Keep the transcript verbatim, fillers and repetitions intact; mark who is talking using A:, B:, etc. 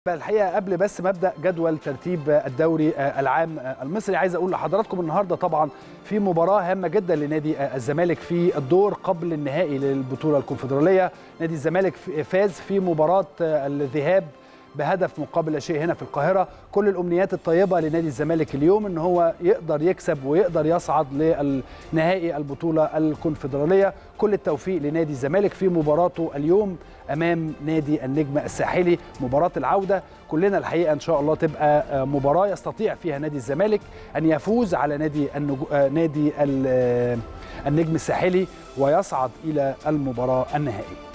A: الحقيقه قبل بس مبدا جدول ترتيب الدوري العام المصري، عايز اقول لحضراتكم النهارده طبعا في مباراه هامه جدا لنادي الزمالك في الدور قبل النهائي للبطوله الكونفدراليه. نادي الزمالك فاز في مباراه الذهاب بهدف مقابل لا شيء هنا في القاهره. كل الامنيات الطيبه لنادي الزمالك اليوم ان هو يقدر يكسب ويقدر يصعد لنهائي البطوله الكونفدراليه. كل التوفيق لنادي الزمالك في مباراته اليوم امام نادي النجم الساحلي، مباراه العوده. كلنا الحقيقه ان شاء الله تبقى مباراه يستطيع فيها نادي الزمالك ان يفوز على نادي النجو... نادي النجم الساحلي ويصعد الى المباراه النهائيه.